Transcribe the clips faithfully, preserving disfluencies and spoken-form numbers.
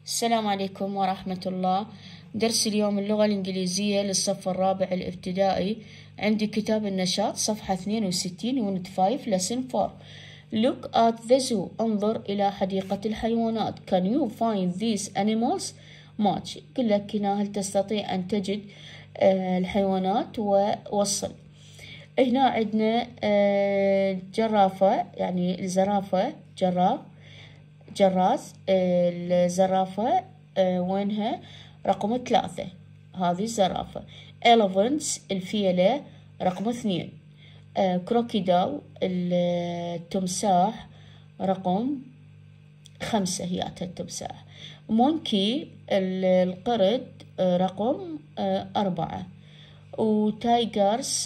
السلام عليكم ورحمة الله. درس اليوم اللغة الإنجليزية للصف الرابع الابتدائي. عندي كتاب النشاط صفحة اثنين وستين يونت خمسة lesson four. Look at the zoo. انظر إلى حديقة الحيوانات. Can you find these animals? match. يقول لك هنا هل تستطيع أن تجد الحيوانات ووصل. هنا عندنا جرافة يعني الزرافة جراف جراس. الزرافة وينها؟ رقم ثلاثة، هذه الزرافة. elephants الفيلة رقم اثنين. كروكيدال التمساح رقم خمسة، هياتها التمساح. مونكي القرد رقم أربعة. وتايجرز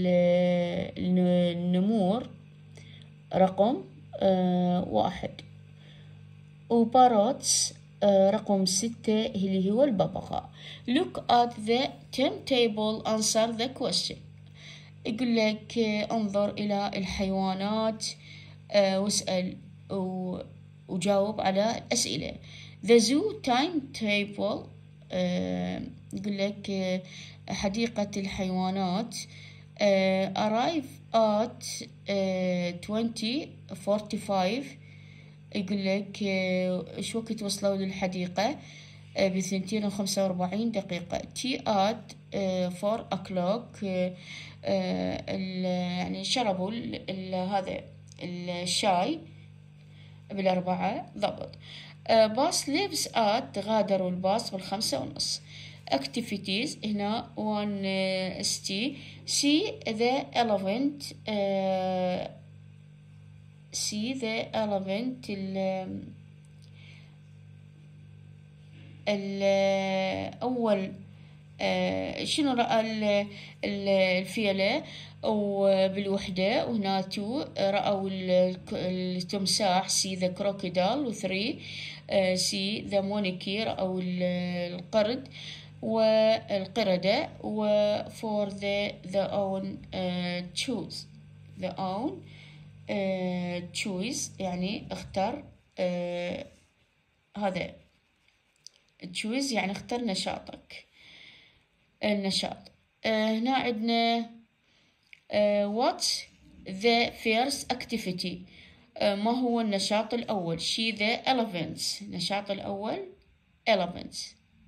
النمور رقم واحد. وباروتس رقم ستة اللي هو الببغاء. Look at the timetable, answer the question. يقول لك انظر إلى الحيوانات واسأل وجاوب على الأسئلة. The zoo timetable يقول لك حديقة الحيوانات arrive at twenty forty-five. يقول لك ايش وقت وصلوا للحديقة؟ بثنتين وخمسة وأربعين دقيقة. tea at four o'clock يعني شربوا هذا الشاي بالأربعة ضبط. باص lives at غادروا الباص بالخمسة ونص. activities هنا one st see the elephant see the elephant ال الأول شنو رأى الفيلة وبالوحدة، وهنا تو رأوا التمساح see the crocodile، وثري see the monkey رأوا القرد والقردة، وفور the the own choose the own choose يعني اختر. هذا choose يعني اختر نشاطك النشاط. هنا عندنا what's the first activity. ما هو النشاط الأول؟ she the elephants النشاط الأول elephants.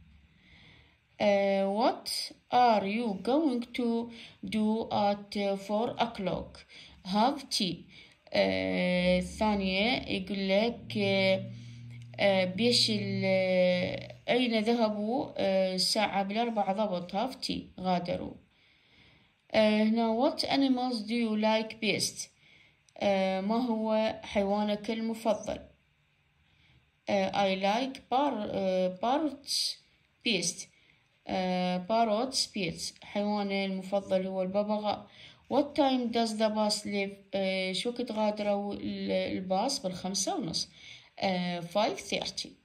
what are you going to do at four o'clock? have tea. الثانية يقول لك بيش أين ذهبوا الساعة بالأربعة ضبط have tea غادروا. هنا what animals do you like best؟ ما هو حيوانك المفضل؟ I like parrots best. parrots best. حيواني المفضل هو الببغاء. What time does the bus leave؟ شو وقت غادروا الباص؟ بالخمسة ونص. five thirty.